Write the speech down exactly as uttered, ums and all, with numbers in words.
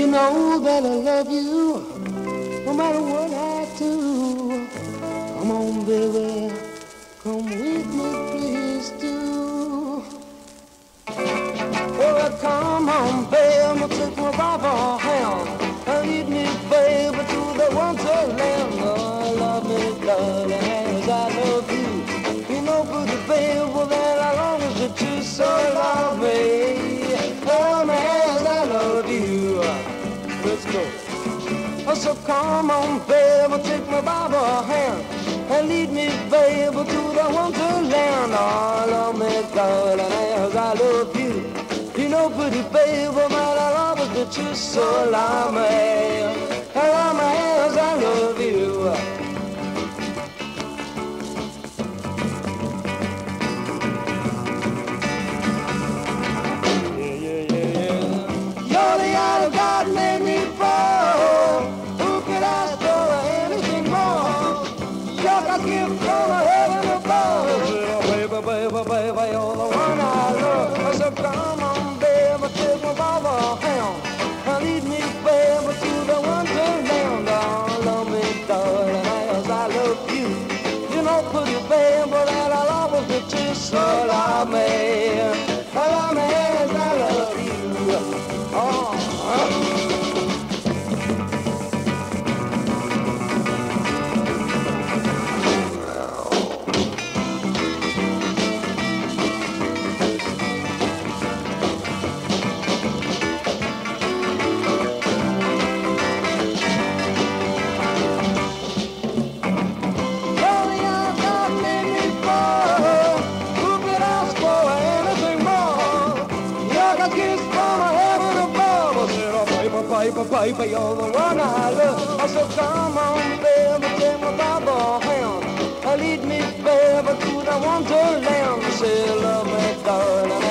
know that I love you, no matter what I do. Come on, baby, come with me, please do. Oh, come on, baby, take my Bible hand and lead me, baby, to the wonderland. Oh, love me, darling, as I love you. You know, pretty baby, that I'll always be true, so love me. Love me as I love you. Let's go. Oh, so come on, baby, take my Bible hand and lead me, baby, to the wonderland. Oh, love me, darling, as I love you. You know, pretty baby, that I'll always be true, so love me. Love me as I love you. God made me fall. Who could ask for anything more? You're a gift from heaven above. Baby, baby, baby, you're the one I love. So come on, baby, take my Bible hand and lead me, baby, to the wonderland. Oh, love me, darling, as I love you. You know, pretty baby, that I'll always be true. So love me, love me as I love you. Oh. Baby, baby, you're the one I love. So come on, baby, take my Bible hand and lead me, baby, to the wonderland. Say, love me, darling.